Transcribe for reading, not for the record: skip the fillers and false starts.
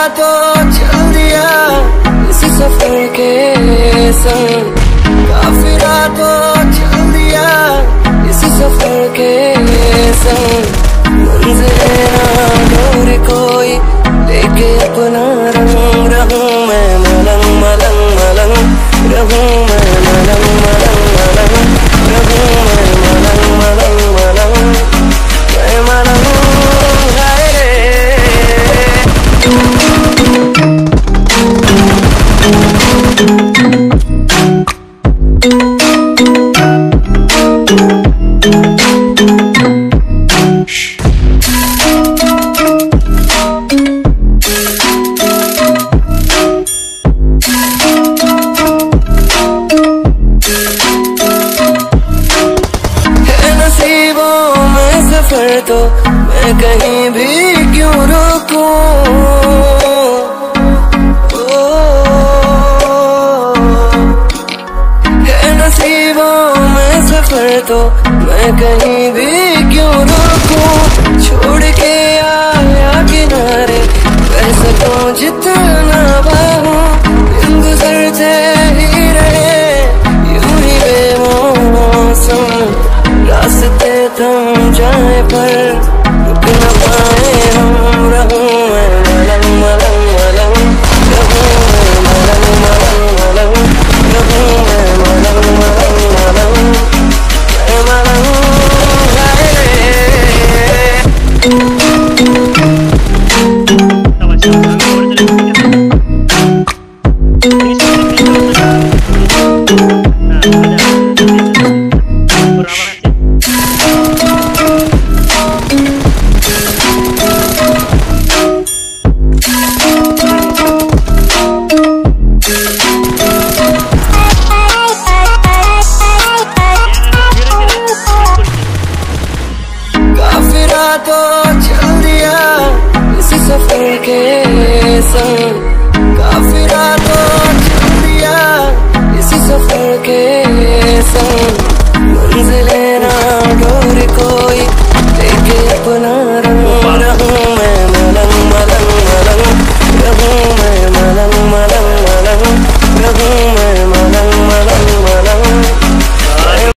तो चल दिया इसी सफर के संग, काफिला तो चल दिया इसी सफर के संग। मंजिल ना दूर कोई लेके अपना रंग, रहूं मैं मलंग मलंग मलंग, रहूं मैं मलंग मलंग मलंग, रहूं मैं मलंग मलंग मलंग, मैं मलंग हाय रे। सफर तो मैं कहीं भी क्यों रुकूं, है नसीबों में सफर तो मैं कहीं भी क्यों रुकूं। छोड़ के आया किनारे कर सकूं जितना बाहूं, दिन गुजरते ही रहे यूं ही बेमौसम, रास्ते थम जाए पर रुक न पाए हम। रहूं मैं मलंग मलंग मलंग, रहूं मैं मलंग मलंग मलंग, रहूं मैं मलंग मलंग मलंग, मैं मलंग हाय रे।